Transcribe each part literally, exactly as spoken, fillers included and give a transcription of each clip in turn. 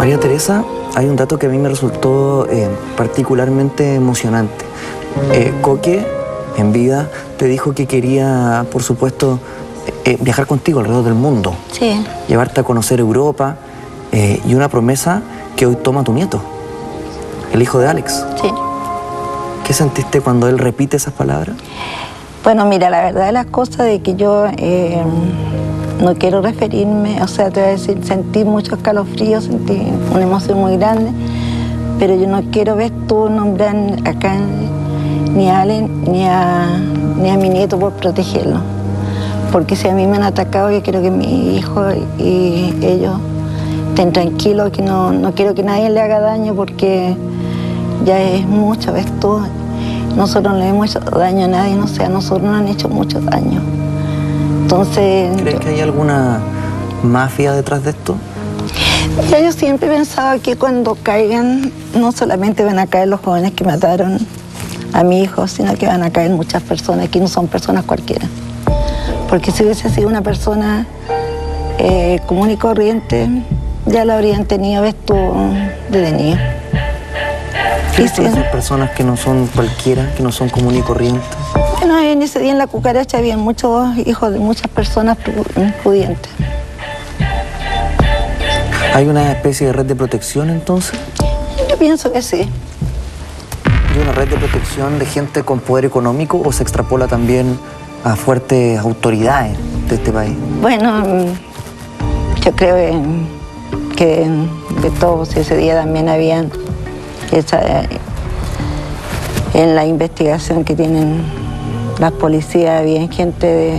María Teresa, hay un dato que a mí me resultó eh, particularmente emocionante. Eh, Coque, en vida, te dijo que quería, por supuesto, eh, viajar contigo alrededor del mundo. Sí. Llevarte a conocer Europa eh, y una promesa que hoy toma tu nieto, el hijo de Alex. Sí. ¿Qué sentiste cuando él repite esas palabras? Bueno, mira, la verdad de las cosas de que yo eh, no quiero referirme, o sea, te voy a decir, sentí mucho escalofrío, sentí una emoción muy grande, pero yo no quiero ver tú nombrar acá ni a Allen ni a, ni a mi nieto por protegerlo. Porque si a mí me han atacado, yo quiero que mi hijo y ellos estén tranquilos, que no, no quiero que nadie le haga daño porque ya es mucho, ves tú. Nosotros no le hemos hecho daño a nadie, no sé, a nosotros nos han hecho mucho daño. Entonces... ¿Crees yo, que hay alguna mafia detrás de esto? Ya yo siempre pensaba que cuando caigan, no solamente van a caer los jóvenes que mataron a mi hijo, sino que van a caer muchas personas, que no son personas cualquiera. Porque si hubiese sido una persona eh, común y corriente, ya la habrían tenido, ves tú, detenido. ¿Qué son esas personas que no son cualquiera, que no son común y corriente? Bueno, en ese día en la cucaracha había muchos hijos de muchas personas pudientes. ¿Hay una especie de red de protección entonces? Yo pienso que sí. ¿Hay una red de protección de gente con poder económico o se extrapola también a fuertes autoridades de este país? Bueno, yo creo que de todos ese día también habían esa, en la investigación que tienen las policías, había gente de,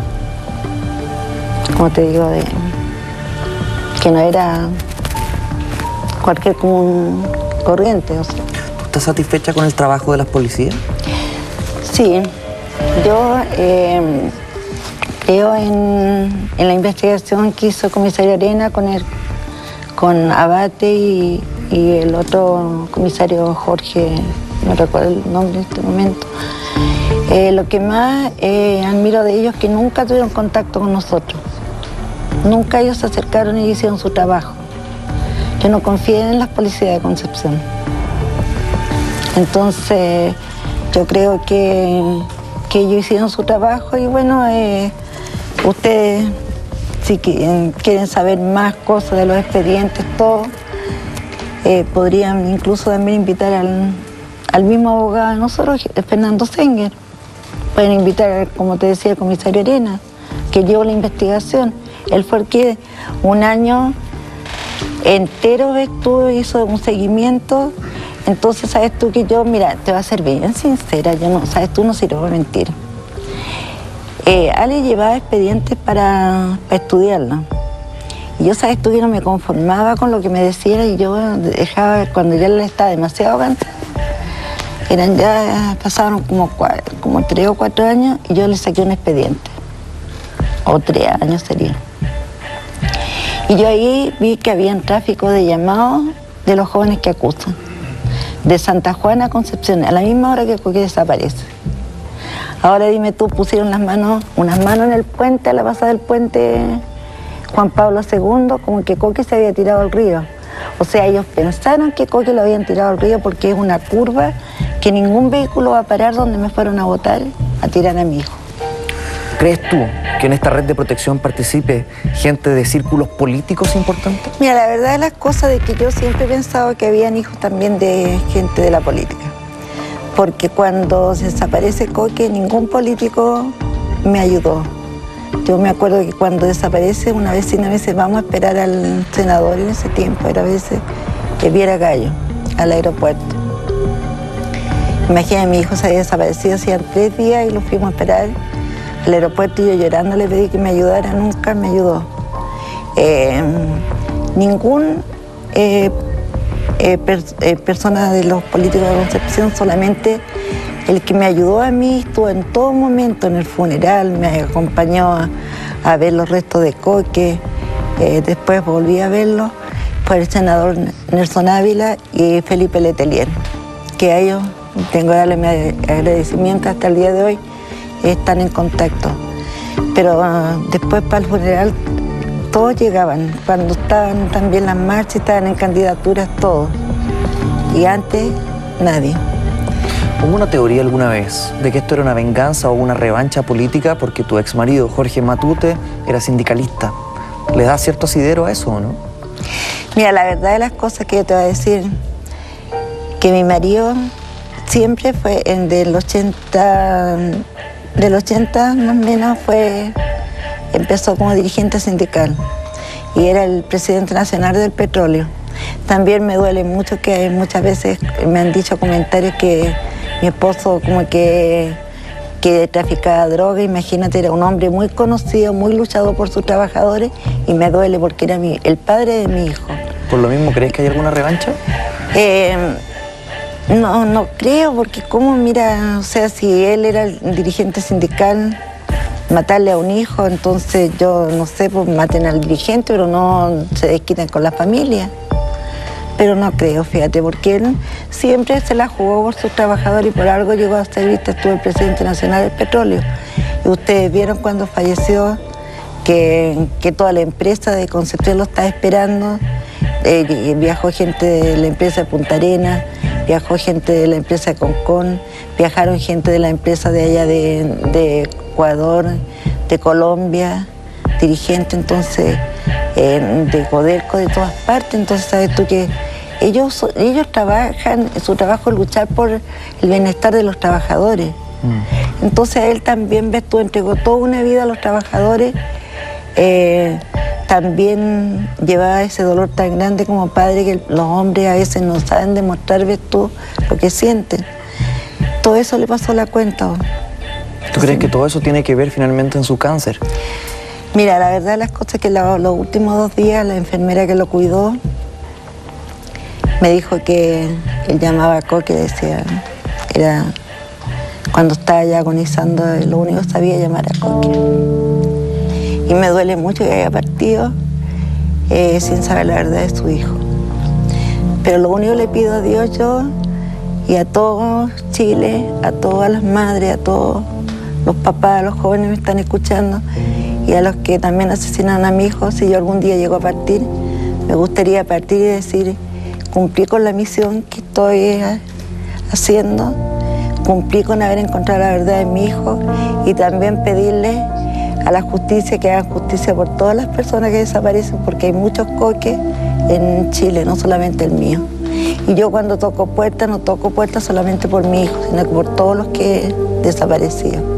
como te digo, de que no era cualquier común corriente. O sea. ¿Tú estás satisfecha con el trabajo de las policías? Sí, yo eh, creo en, en la investigación que hizo el comisario Arena con, el, con Abate y, y el otro comisario Jorge, no recuerdo el nombre en este momento. Eh, lo que más eh, admiro de ellos es que nunca tuvieron contacto con nosotros. Nunca ellos se acercaron y hicieron su trabajo. Yo no confío en las policías de Concepción. Entonces, yo creo que, que ellos hicieron su trabajo y bueno, eh, ustedes si quieren, quieren saber más cosas de los expedientes, todo, eh, podrían incluso también invitar al, al mismo abogado de nosotros, Fernando Senger. Pueden invitar, como te decía, al comisario Arena, que llevó la investigación. Él fue el que un año entero estuvo, hizo un seguimiento. Entonces, sabes tú que yo, mira, te voy a ser bien sincera, yo no, sabes tú, no sirvo de mentir. Eh, Ale llevaba expedientes para, para estudiarlo. Y yo, sabes tú, que no me conformaba con lo que me decían y yo dejaba, cuando ya le estaba demasiado cansada, eran ya, pasaron como, cuatro, como tres o cuatro años y yo le saqué un expediente. O tres años sería. Y yo ahí vi que había un tráfico de llamados de los jóvenes que acusan. De Santa Juana a Concepción, a la misma hora que Coque desaparece. Ahora dime tú, pusieron las manos, unas manos en el puente, a la pasada del puente Juan Pablo segundo, como que Coque se había tirado al río. O sea, ellos pensaron que Coque lo habían tirado al río porque es una curva que ningún vehículo va a parar donde me fueron a botar a tirar a mi hijo. ¿Crees tú que en esta red de protección participe gente de círculos políticos importantes? Mira, la verdad de las cosas de que yo siempre he pensado que habían hijos también de gente de la política. Porque cuando se desaparece Coque, ningún político me ayudó. Yo me acuerdo que cuando desaparece, una vecina me dice, vamos a esperar al senador, en ese tiempo era a veces que viera Gallo, al aeropuerto. Imagínate, mi hijo se había desaparecido hacía tres días y lo fuimos a esperar al aeropuerto y yo llorando le pedí que me ayudara, nunca me ayudó. Eh, ningún eh, eh, per, eh, persona de los políticos de Concepción, solamente el que me ayudó a mí, estuvo en todo momento en el funeral, me acompañó a, a ver los restos de Coque, eh, después volví a verlo, fue el senador Nelson Ávila y Felipe Letelier, que a ellos tengo que darle mi agradecimiento hasta el día de hoy. Están en contacto. Pero uh, después para el funeral Todos llegaban, cuando estaban también las marchas, estaban en candidaturas todos. Y antes, nadie. ¿Hubo una teoría alguna vez de que esto era una venganza o una revancha política porque tu ex marido, Jorge Matute, era sindicalista? ¿Le da cierto asidero a eso o no? Mira, la verdad de las cosas que yo te voy a decir, que mi marido siempre fue en del ochenta, del ochenta más o menos fue, empezó como dirigente sindical y era el presidente nacional del petróleo. También me duele mucho que muchas veces me han dicho comentarios que mi esposo como que, que traficaba droga. Imagínate, era un hombre muy conocido, muy luchador por sus trabajadores y me duele porque era mi, el padre de mi hijo. ¿Por lo mismo crees que hay alguna revancha? Eh, no, no creo, porque cómo, mira, o sea, si él era el dirigente sindical, matarle a un hijo, entonces yo no sé, pues maten al dirigente, pero no se desquiten con la familia. Pero no creo, fíjate, porque él siempre se la jugó por sus trabajadores y por algo llegó a ser, viste, estuvo el presidente nacional del petróleo. Y ustedes vieron cuando falleció que, que toda la empresa de Concepción lo estaba esperando. Eh, viajó gente de la empresa de Punta Arenas, viajó gente de la empresa de Concón, viajaron gente de la empresa de allá de, de Ecuador, de Colombia, dirigente, entonces, eh, de Codelco, de todas partes. Entonces, sabes tú que ellos, ellos trabajan, su trabajo es luchar por el bienestar de los trabajadores. Mm. Entonces, él también, ves tú, entregó toda una vida a los trabajadores. Eh, también llevaba ese dolor tan grande como padre que los hombres a veces no saben demostrar, ves tú, lo que sienten. Todo eso le pasó la cuenta. ¿Tú crees que todo eso tiene que ver finalmente en su cáncer? Mira, la verdad las cosas que lo, los últimos dos días la enfermera que lo cuidó me dijo que él llamaba a Coque, decía, era cuando estaba ya agonizando, lo único que sabía llamar a Coque. Y me duele mucho que haya partido eh, sin saber la verdad de su hijo. Pero lo único que le pido a Dios yo y a todo Chile, a todas las madres, a todos los papás, a los jóvenes que me están escuchando y a los que también asesinaron a mi hijo, si yo algún día llego a partir, me gustaría partir y decir, cumplí con la misión que estoy haciendo, cumplí con haber encontrado la verdad de mi hijo y también pedirle a la justicia que hagan justicia por todas las personas que desaparecen, porque hay muchos Coques en Chile, no solamente el mío. Y yo cuando toco puertas, no toco puertas solamente por mi hijo, sino que por todos los que desaparecieron.